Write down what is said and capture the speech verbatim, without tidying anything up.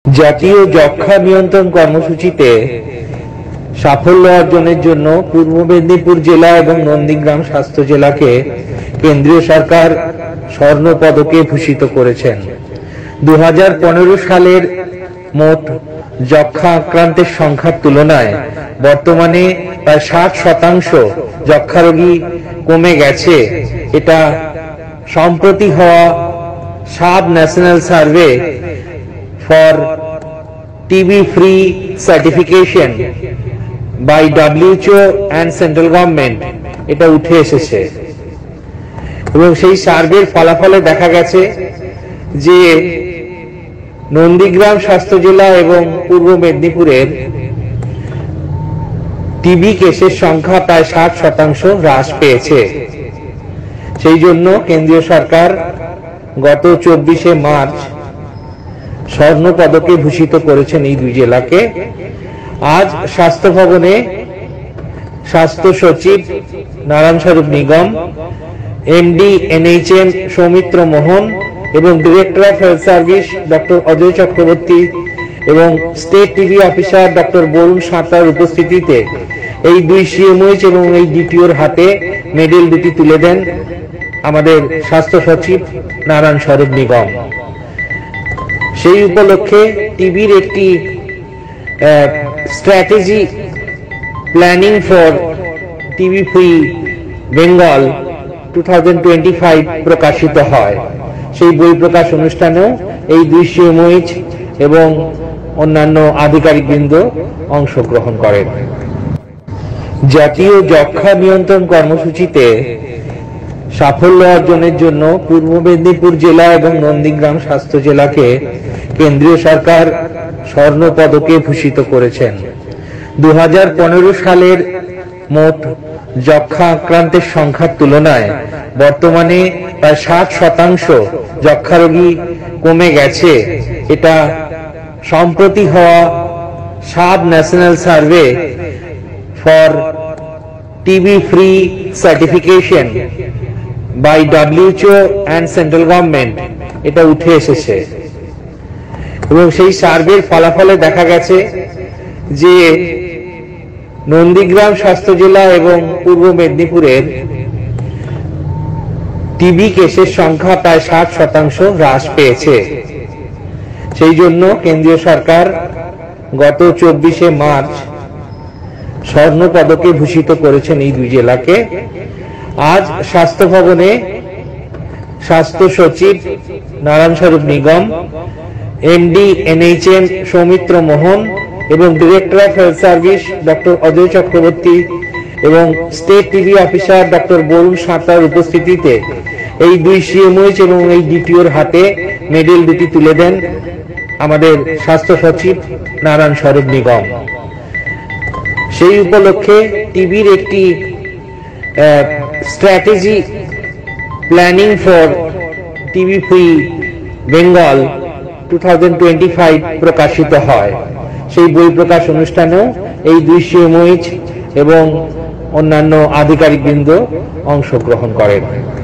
জাতীয় যক্ষ্মা নিয়ন্ত্রণ কর্মসূচিতে সাফল্য অর্জনের জন্য পূর্ব মেদিনীপুর জেলা এবং নন্দীগ্রাম স্বাস্থ্য জেলাকে কেন্দ্রীয় সরকার স্বর্ণ পদকে ভূষিত করেছেন। দু হাজার পনেরো সালের মোট যক্ষ্মা আক্রান্তের সংখ্যার তুলনায় বর্তমানে প্রায় ষাট শতাংশ যক্ষ্মা রোগী কমে গেছে। এটা সম্প্রতি হওয়া sub national survey for T B free certification by W H O and central government এটা উঠে এসেছে এবং সেই সার্ভের ফলাফলে দেখা গেছে যে নন্দীগ্রাম স্বাস্থ্য জেলা এবং পূর্ব মেদিনীপুরের টিবি কেসের সংখ্যা প্রায় ষাট শতাংশ হ্রাস পেয়েছে। সেই জন্য কেন্দ্রীয় সরকার গত চব্বিশে মার্চ স্বর্ণ পদকে ভূষিত করেছেন এই দুই জেলাকে। আজ স্বাস্থ্য ভবনে স্বাস্থ্য সচিব নারায়ণ স্বরূপ নিগম, এমডি এনএইচএম সৌমিত্র মোহন এবং director of health service doctor Ajay Chakraborty এবং state TV officer doctor Barun সাঁতরার উপস্থিতিতে এই দুই সিএমওইচ এবং এই ডিটিওর হাতে মেডেল দুটি তুলে দেন আমাদের স্বাস্থ্য সচিব নারায়ণ স্বরূপ নিগম। সেই উপলক্ষে টিবির একটি strategy planning for TB free Bengal two thousand twenty five প্রকাশিত হয়। সেই বই প্রকাশ অনুষ্ঠানেও এই দুই সিএমওইচ এবং অন্যান্য আধিকারিকবৃন্দ অংশগ্রহণ করেন। জাতীয় যক্ষ্মা নিয়ন্ত্রণ কর্মসূচিতে সাফল্য অর্জনের জন্য পূর্ব মেদিনীপুর জেলা এবং নন্দীগ্রাম স্বাস্থ্য জেলাকে কেন্দ্রীয় সরকার স্বর্ণ পদকে ভূষিত করেছেন। দু হাজার পনেরো সালের মোট যক্ষ্মা আক্রান্তের সংখ্যার তুলনায় বর্তমানে প্রায় ষাট শতাংশ যক্ষ্মা রোগী কমে গেছে। এটা সম্প্রতি হওয়া sub national survey for TB free certification by W H O and central government এটা উঠে এসেছে এবং সেই সার্ভের ফলাফলে দেখা গেছে যে নন্দীগ্রাম স্বাস্থ্য জেলা এবং পূর্ব মেদিনীপুরের টিবি কেসের সংখ্যা প্রায় ষাট শতাংশ হ্রাস পেয়েছে। সেই জন্য কেন্দ্রীয় সরকার গত চব্বিশে মার্চ স্বর্ণ পদকে ভূষিত করেছেন এই দুই জেলাকে। আজ স্বাস্থ্য ভবনে স্বাস্থ্য সচিব নারায়ণ স্বরূপ নিগম, এমডি এনএইচএম সৌমিত্র মোহন এবং director of health service doctor Ajay Chakraborty এবং state TV officer doctor Barun সাঁতরার উপস্থিতিতে এই দুই সিএমওইচ এবং এই ডিটিওর হাতে মেডেল দুটি তুলে দেন আমাদের স্বাস্থ্য সচিব নারায়ণ স্বরূপ নিগম। সেই উপলক্ষে টিবির একটি strategy planning for TB free Bengal two thousand twenty five প্রকাশিত হয়। সেই বই প্রকাশ অনুষ্ঠানেও এই দুই সিএমওইচ এবং অন্যান্য আধিকারিকবৃন্দ অংশগ্রহণ করেন।